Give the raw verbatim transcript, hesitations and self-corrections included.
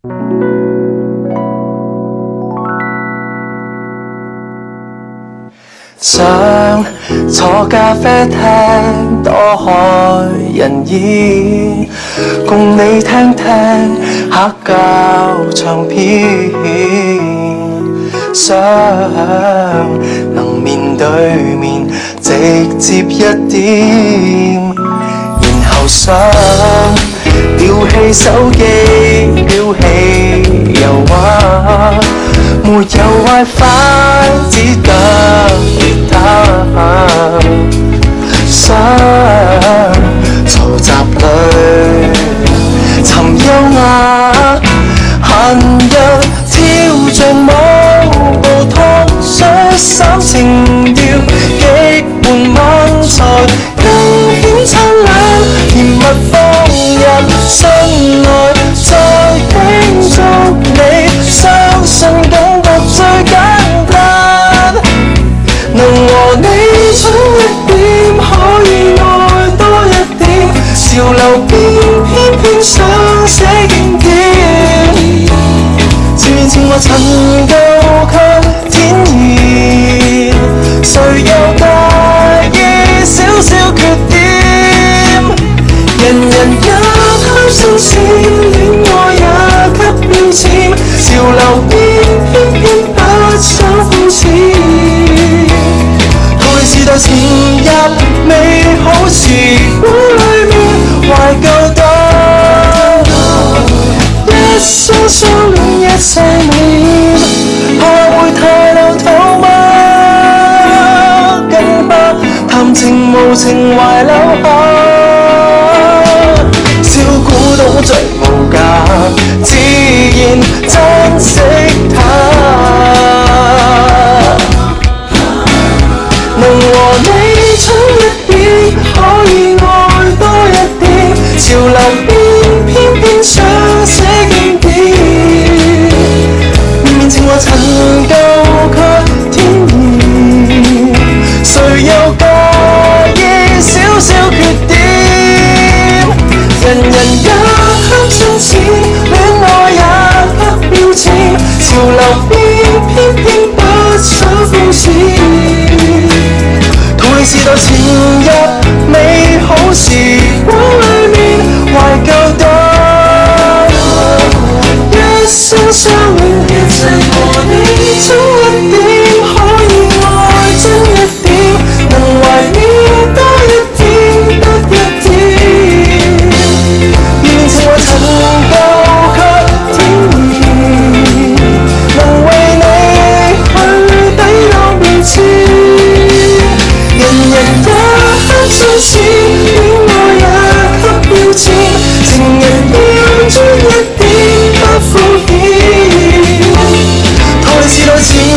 想坐咖啡廳，多開人煙，共你聽聽黑膠唱片。想能面對面直接一點，然後想丟棄手機，丟棄油畫。沒有 WiFi， 只得吉他。想嘈雜裏尋優雅，閒日跳着舞步趟水手情調，極緩慢才更顯燦爛。甜蜜放入心內，再傾觸你，相信感覺最簡單。能和你親一點，可以愛多一點，潮流變偏偏想寫經典。自稱我曾夠卻天然，誰又介意少少缺點？人人也貪新鮮，戀愛也給標籤，潮流變偏偏不想膚淺。逃離時代前日美好時光裏面懷舊的一雙相戀一世面，怕會太老土嗎？更怕談情無情懷留下。小估到最無價，自然珍惜它。能和你親一點，可以愛多一點，潮流變偏偏想寫經典。面面情話曾夠卻天然，誰又介意少少缺點？人人也貪新鮮，戀愛也給標籤，潮流變偏偏不想膚淺。逃離時代前日美好時光裏面懷舊的一生相戀，一世和你親一點，可以愛真一點，能懷念多一點得一點。面面情話曾夠卻天然，能為你去抵擋變遷。人人也貪新鮮，戀愛也給標籤，情人要專一點不敷衍。逃離時代前